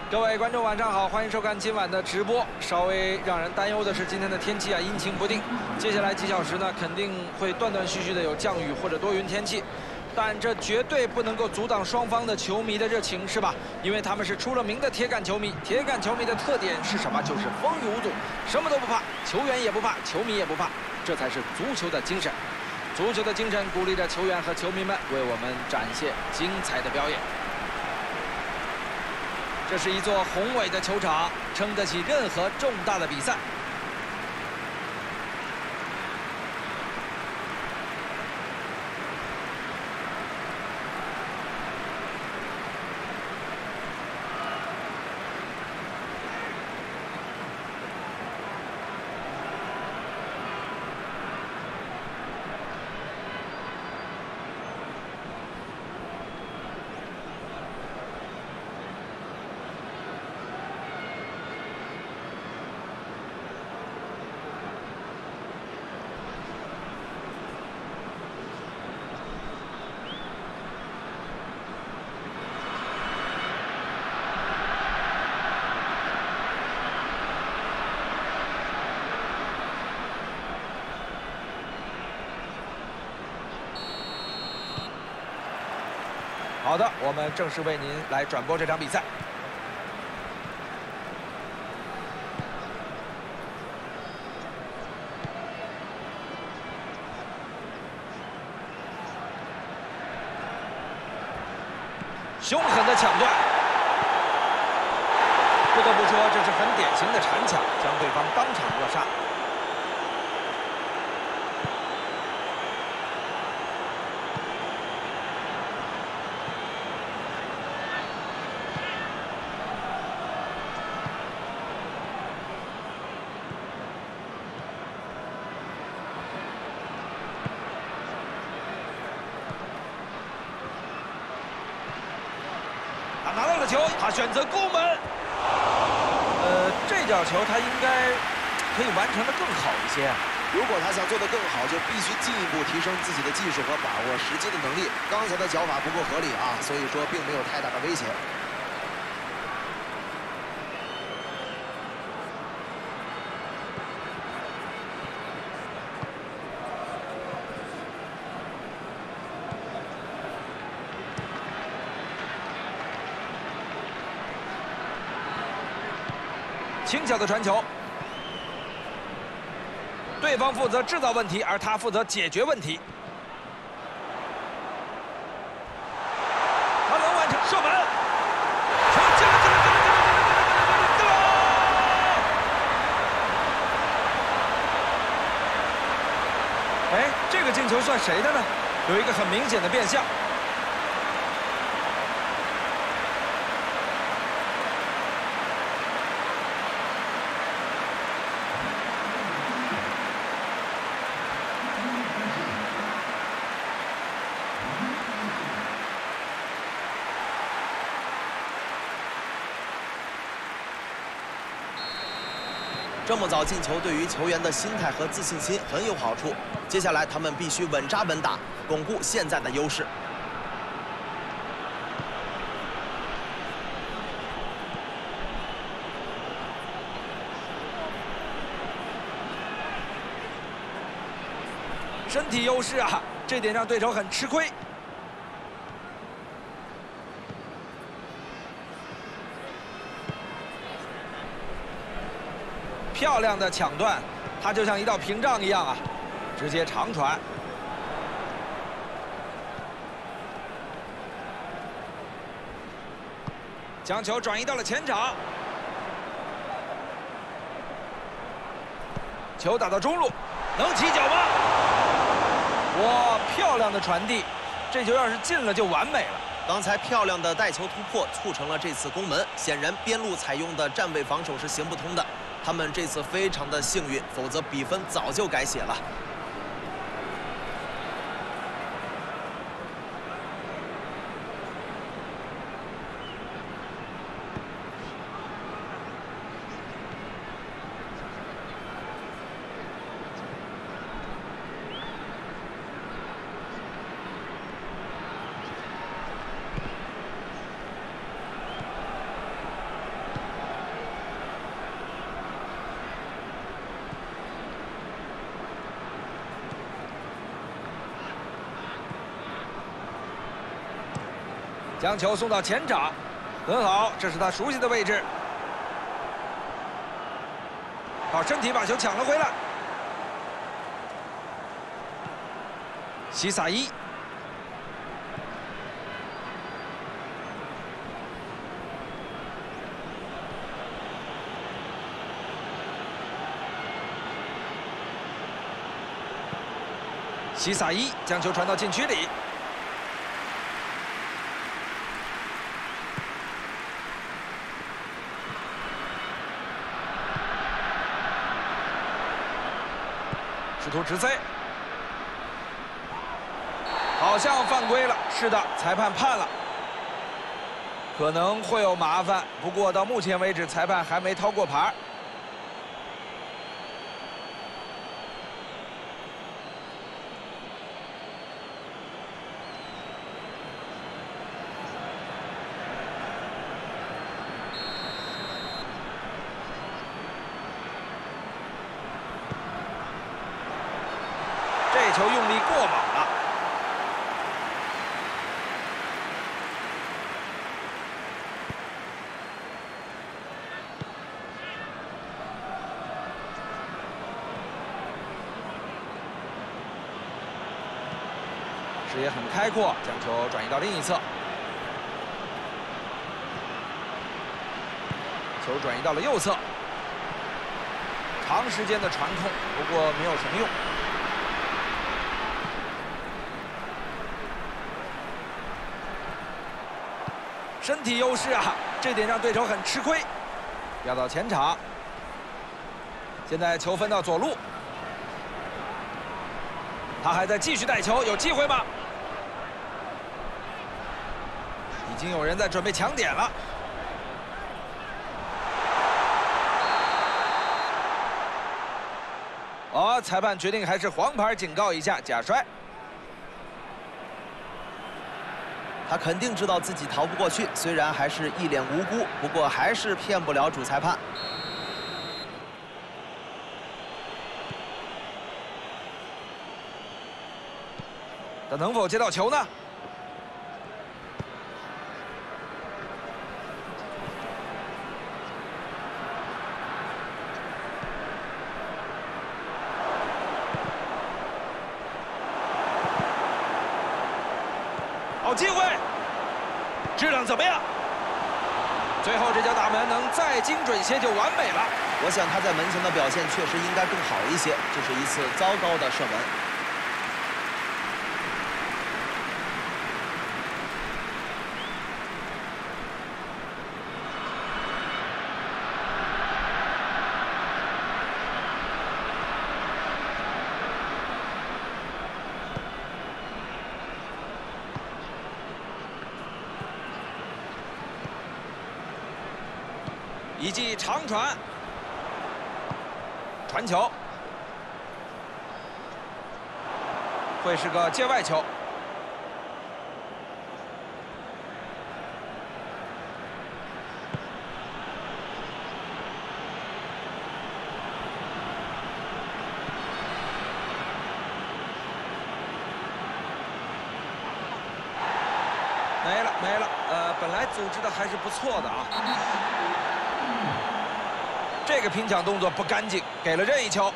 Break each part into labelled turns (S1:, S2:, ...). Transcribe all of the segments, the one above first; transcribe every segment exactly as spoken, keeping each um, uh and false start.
S1: 各位观众晚上好，欢迎收看今晚的直播。稍微让人担忧的是今天的天气啊，阴晴不定。接下来几小时呢，肯定会断断续续的有降雨或者多云天气，但这绝对不能够阻挡双方的球迷的热情，是吧？因为他们是出了名的铁杆球迷。铁杆球迷的特点是什么？就是风雨无阻，什么都不怕，球员也不怕，球迷也不怕，这才是足球的精神。足球的精神鼓励着球员和球迷们为我们展现精彩的表演。 这是一座宏伟的球场，撑得起任何重大的比赛。好的，我们正式为您来转播这场比赛。凶狠的抢断，不得不说，这是很典型的铲抢，将对方当场扼杀。 他拿到了球，他选择攻门。呃，这脚球他应该可以完成的更好一些。
S2: 如果他想做得更好，就必须进一步提升自己的技术和把握时机的能力。刚才的脚法不够合理啊，所以说并没有太大的威胁。
S1: 轻巧的传球，对方负责制造问题，而他负责解决问题。他能完成射门，球进了，进了，进了，进了，进了，进了！哎，这个进球算谁的呢？有一个很明显的变相。
S3: 这么早进球，对于球员的心态和自信心很有好处。接下来，他们必须稳扎稳打，巩固现在的优势。
S1: 身体优势啊，这点让对手很吃亏。 漂亮的抢断，它就像一道屏障一样啊，直接长传，将球转移到了前场，球打到中路，能起脚吗？哇，漂亮的传递，这球要是进了就完美了。
S3: 刚才漂亮的带球突破促成了这次攻门，显然边路采用的站位防守是行不通的。他们这次非常的幸运，否则比分早就改写了。
S1: 将球送到前场，很好，这是他熟悉的位置。靠身体把球抢了回来。西萨伊。 西萨伊将球传到禁区里，试图直塞，好像犯规了。是的，裁判判了，可能会有麻烦。不过到目前为止，裁判还没掏过牌。 这球用力过猛了，视野很开阔，将球转移到另一侧，球转移到了右侧，长时间的传控，不过没有什么用。 身体优势啊，这点让对手很吃亏。要到前场，现在球分到左路，他还在继续带球，有机会吗？已经有人在准备抢点了。哦，裁判决定还是黄牌警告一下假摔。
S3: 他肯定知道自己逃不过去，虽然还是一脸无辜，不过还是骗不了主裁判。
S1: 他能否接到球呢？好机会，质量怎么样？最后这脚打门能再精准些就完美了。
S3: 我想他在门前的表现确实应该更好一些，这是一次糟糕的射门。
S1: 一记长传，传球，会是个界外球。没了没了，呃，本来组织的还是不错的啊。 这个拼抢动作不干净，给了任意球。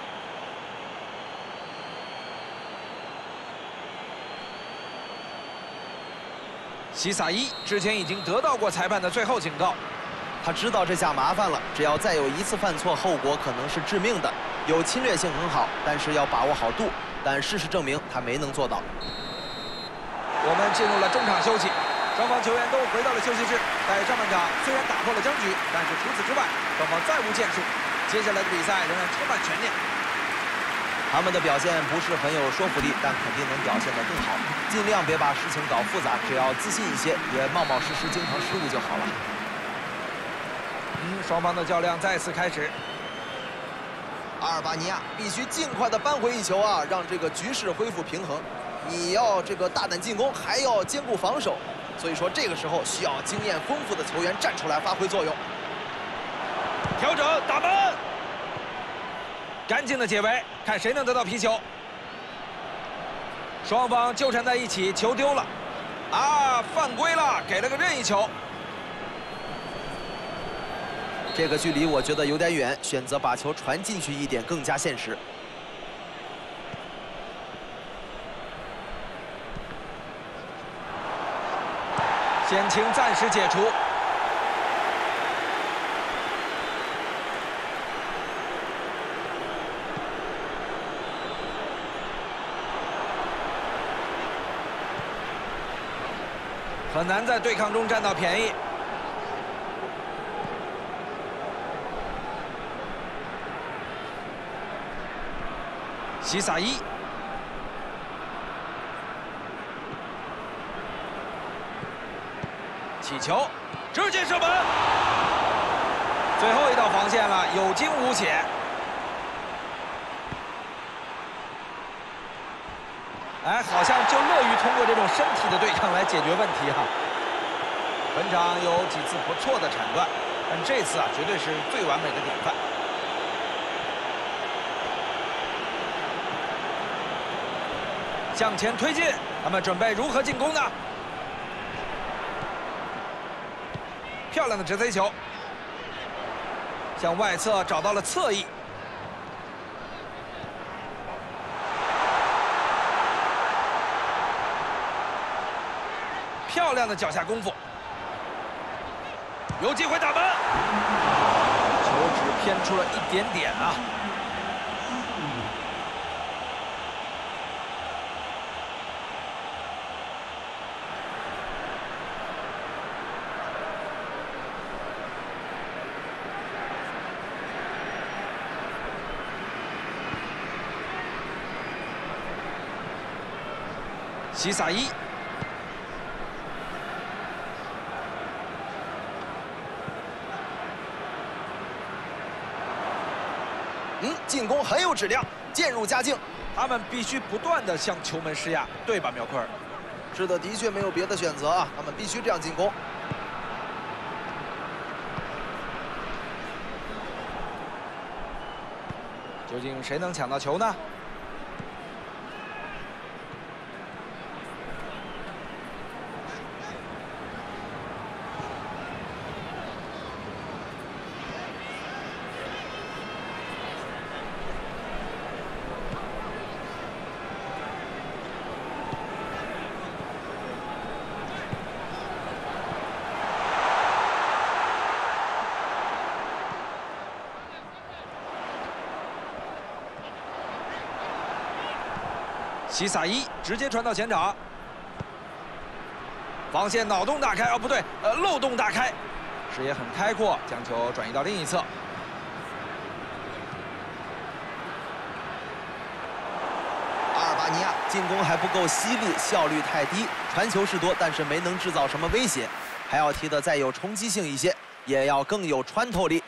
S1: 西萨伊之前已经得到过裁判的最后警告，
S3: 他知道这下麻烦了，只要再有一次犯错，后果可能是致命的。有侵略性很好，但是要把握好度。但事实证明，他没能做到。
S1: 我们进入了中场休息。 双方球员都回到了休息室。在上半场虽然打破了僵局，但是除此之外，双方再无建树。接下来的比赛仍然充满悬念。
S3: 他们的表现不是很有说服力，但肯定能表现得更好。尽量别把事情搞复杂，只要自信一些，别冒冒失失，经常失误就好了。
S1: 嗯，双方的较量再次开始。
S3: 阿尔巴尼亚必须尽快的扳回一球啊，让这个局势恢复平衡。你要这个大胆进攻，还要兼顾防守。 所以说，这个时候需要经验丰富的球员站出来发挥作用。
S1: 调整打门，干净的解围，看谁能得到皮球。双方纠缠在一起，球丢了，啊，犯规了， 给了个任意球。
S3: 这个距离我觉得有点远，选择把球传进去一点更加现实。
S1: 险情暂时解除。 很难在对抗中占到便宜。西萨伊，起球，直接射门，最后一道防线了，有惊无险。 哎，好像就乐于通过这种身体的对抗来解决问题哈。本场有几次不错的铲断，但这次啊，绝对是最完美的典范。向前推进，他们准备如何进攻呢？漂亮的直塞球，向外侧找到了侧翼。 漂亮的脚下功夫，有机会打门，球只偏出了一点点啊！西萨伊。
S3: 嗯，进攻很有质量，渐入佳境。
S1: 他们必须不断地向球门施压，对吧，苗科尔？
S3: 是的，的确没有别的选择啊，他们必须这样进攻。
S1: 究竟谁能抢到球呢？西萨伊直接传到前场，防线脑洞大开哦，不对，呃，漏洞大开，视野很开阔，将球转移到另一侧。
S3: 阿尔巴尼亚进攻还不够犀利，效率太低，传球是多，但是没能制造什么威胁。还要踢得再有冲击性一些，也要更有穿透力。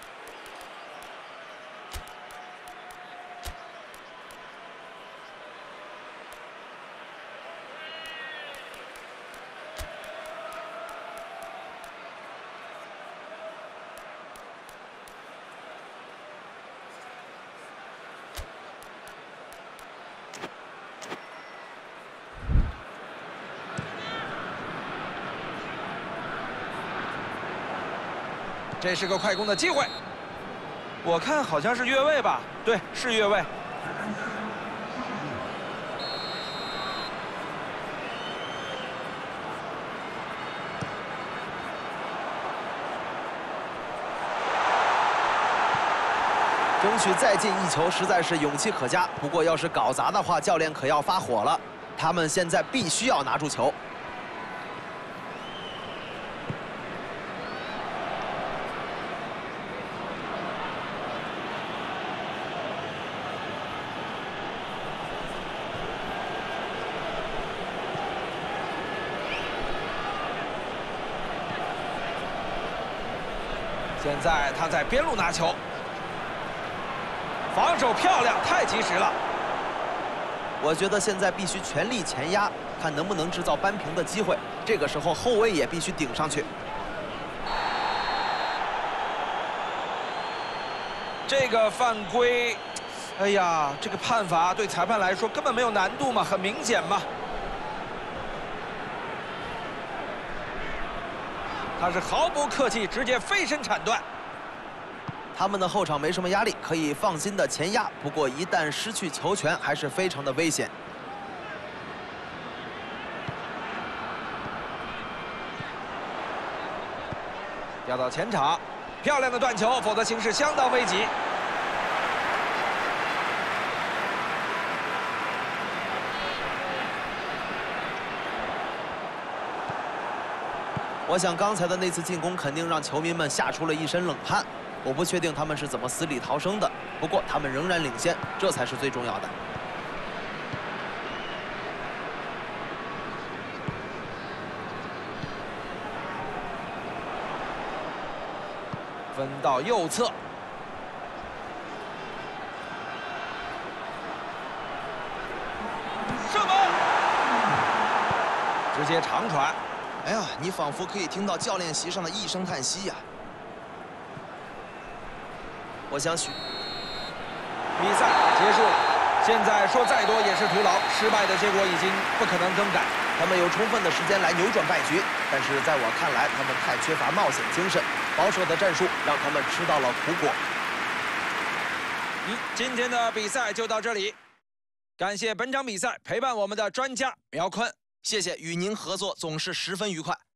S1: 这是个快攻的机会，我看好像是越位吧？对，是越位。
S3: 争取再进一球，实在是勇气可嘉。不过要是搞砸的话，教练可要发火了。他们现在必须要拿住球。
S1: 现在他在边路拿球，防守漂亮，太及时了。
S3: 我觉得现在必须全力前压，看能不能制造扳平的机会。这个时候后卫也必须顶上去。
S1: 这个犯规，哎呀，这个判罚对裁判来说根本没有难度嘛，很明显嘛。 他是毫不客气，直接飞身铲断。
S3: 他们的后场没什么压力，可以放心的前压。不过一旦失去球权，还是非常的危险。
S1: 调到前场，漂亮的断球，否则形势相当危急。
S3: 我想刚才的那次进攻肯定让球迷们吓出了一身冷汗。我不确定他们是怎么死里逃生的，不过他们仍然领先，这才是最重要的。
S1: 分到右侧，射门，直接长传。
S3: 哎呀，你仿佛可以听到教练席上的一声叹息呀！我想许
S1: 比赛结束了，现在说再多也是徒劳，失败的结果已经不可能更改。
S3: 他们有充分的时间来扭转败局，但是在我看来，他们太缺乏冒险精神，保守的战术让他们吃到了苦果。
S1: 嗯，今天的比赛就到这里，感谢本场比赛陪伴我们的专家苗坤。
S3: 谢谢，与您合作总是十分愉快。